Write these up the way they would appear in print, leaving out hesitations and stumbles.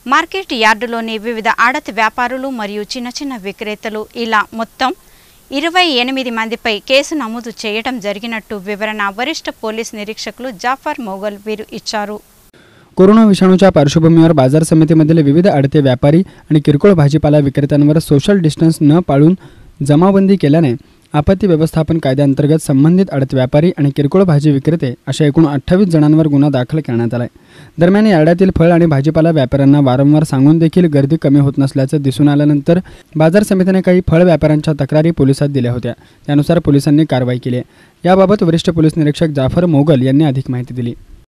Market యార్డులోని వివిధ ఆడతి వ్యాపారులు మరియు చిన్న చిన్న విక్రేతలు ఇలా మొత్తం 28 మందిపై కేసు నమోదు చేయడం జరిగినట్టు వివరణ वरिष्ठ पोलीस निरीक्षक जाफर मोगल वीर इच्छारू। कोरोना विषाणूच्या पार्श्वभूमीवर बाजार समितीमधील विविध आडते व्यापारी आणि किरकोळ भाजीपाला विक्रेत्यांवर सोशल डिस्टन्स न पाळून जमावबंदी केल्याने आपत्ती व्यवस्थापन कायद्याअंतर्गत संबंधित आडत व्यापारी आणि किरकोळ भाजी विक्रेते अशा एकूण 28 जणांवर गुन्हा दाखल करण्यात आलाय। दरम्यान यार्डातील फळ आणि भाजीपाला व्यापाऱ्यांना वारंवार सांगून देखील गर्दी कमी होत नसल्याचं दिसून आल्यानंतर बाजार समितीने काही फळ व्यापाऱ्यांच्या तक्रारी पोलिसात दिल्या होत्या। त्यानुसार पोलिसांनी कारवाई केली। याबाबत वरिष्ठ पोलीस निरीक्षक जाफर मोगल यांनी अधिक माहिती दिली।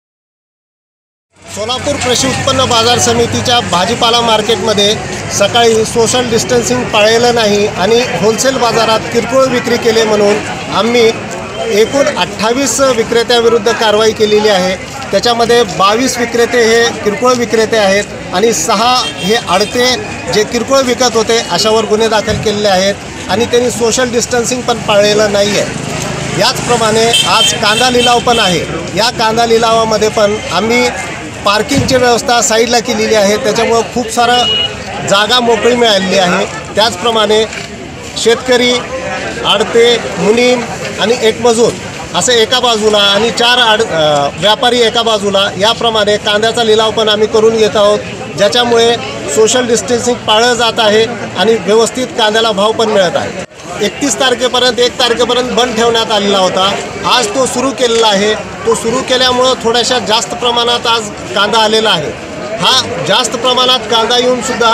सोलापूर कृषी उत्पन्न बाजार समितीच्या भाजीपाला मार्केटमध्ये सकाळी सोशल डिस्टन्सिंग पाळलेलं नाही आणि होलसेल बाजारात किरकोळ विक्री केले म्हणून आम्ही एकूण 28 विक्रेत्याविरुद्ध कारवाई केलेली आहे। त्याच्यामध्ये 22 विक्रेते हे किरकोळ विक्रेते आहेत आणि 6 हे आडते जे किरकोळ विकत होते अशावर गुन्हे दाखल केलेले आहेत आणि त्यांनी सोशल डिस्टन्सिंग पण पाळलेलं नाही आहे। याचप्रमाणे आज कांदा लिलाव पण आहे। या कांदा लिलावामध्ये पण आम्ही पार्किंगची व्यवस्था साईडला केलेली आहे, त्याच्यामुळे खूप सारं जागा मोकळी मिळालेली आहे। त्याचप्रमाणे शेतकरी, आडते, मुनीम आणि एक मजूर असे एका बाजूला आणि 4 व्यापारी एका बाजूला याप्रमाणे कांद्याचा लिलाव पण आम्ही करून घेत आहोत, ज्याच्यामुळे सोशल डिस्टन्सिंग पाळलं जात आहे आणि व्यवस्थित कांद्याला भाव पण मिळत आहे। 31 तारखेपर्यंत 1 तारखेपर्यंत बंद ठेवण्यात आलेला होता। आज तो सुरू केलेला आहे। तो सुरू केल्यामुळे थोड्याशा जास्त प्रमाणात आज कांदा आलेला आहे। हा जास्त प्रमाणात कांदा येऊन सुद्धा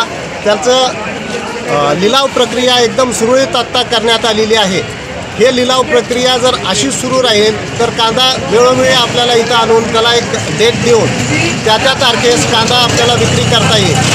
त्याचं लिलाव प्रक्रिया एकदम सुरळीत आत्ता करण्यात आलेली आहे। हे लिलाव प्रक्रिया जर अशी सुरू राहील तर कांदा वेळोवेळी आपल्याला इथं आणून त्याला एक डेट देऊन त्या तारखेस कांदा आपल्याला विक्री करता येईल।